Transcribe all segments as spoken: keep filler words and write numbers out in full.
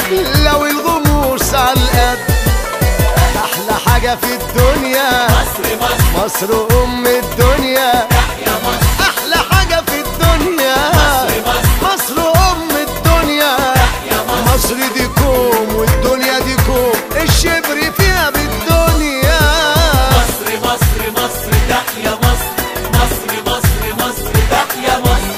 لو الغموس عالقد. احلى حاجة في الدنيا مصر مصر مصر ام الدنيا. تحيا مصر احلى حاجة في الدنيا مصر مصر مصر ام الدنيا. تحيا مصر مصر دي كوم والدنيا دي كوم، الشبر فيها بالدنيا. مصر مصر مصر تحيا مصر مصر مصر مصر تحيا مصر.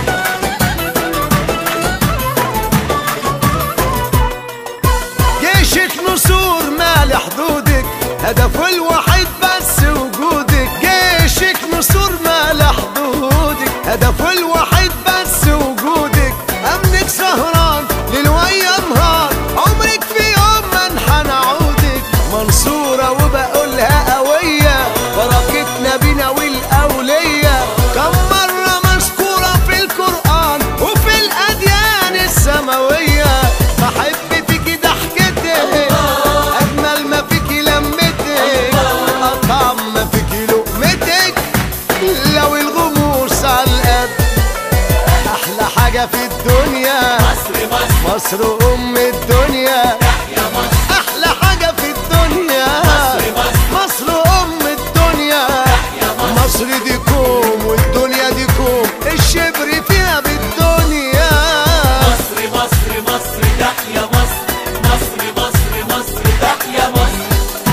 جيشك نسور مال حدودك، هدفه الوحيد بس وجودك. جيشك نسور مال حدودك، هدفه الوحيد بس وجودك. امنك سهران ليل ويا نهار، عمرك في يوم ما انحنى عودك. منصورة وبقولها قوية، بركتنا بينا والأولية. كم مرة مذكورة في القرآن وفي الأديان السماوية. بحب فيكي ضحكتك، أجمل ما فيكي لمتك، أطعم ما فيكي لقمتك. لو الغموس عالقد. أحلى حاجة في الدنيا مصر مصر مصر أم الدنيا. تحيا مصر أحلى حاجة في الدنيا مصر مصر مصر أم الدنيا. تحيا مصر مصر دي كوم والدنيا دي كوم، الشبر فيها بالدنيا. مصر مصر مصر تحيا مصر مصر مصر مصر تحيا مصر.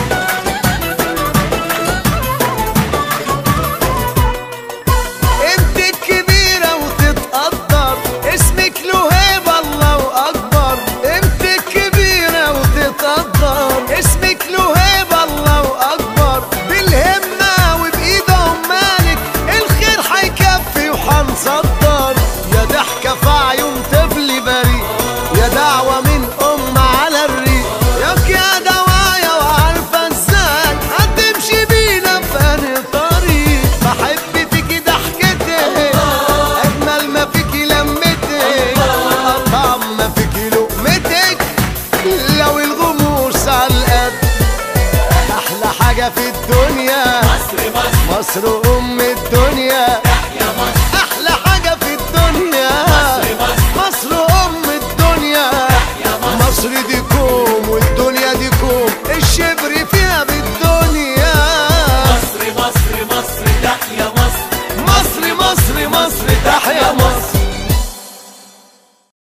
انت الكبيرة وتتقدر، اسمك له هيبة الله أكبر. انت الكبيرة وتتقدر، اسمك له هيبة الله أكبر. بالهمة وبإيد عمالك الخير حيكفي وحنصدر. يا ضحكة في عيون طفل بريء، يا دعوة من أم على الريق. ياك يا دوايا وعارفة ازاي هتمشي بينا في أنهي طريق. بحب فيكي ضحكتك، أجمل ما فيكي لمتك، أطعم ما فيكي لقمتك. لو الغموس عالقد. أحلى حاجة في الدنيا مصر مصر مصر أم الدنيا. تحيا مصر أحلى حاجة في الدنيا مصر مصر مصر أم الدنيا. تحيا مصر مصر دي كوم والدنيا دي كوم، الشبر فيها بالدنيا. مصر مصر مصر تحيا مصر مصر مصر مصر تحيا مصر.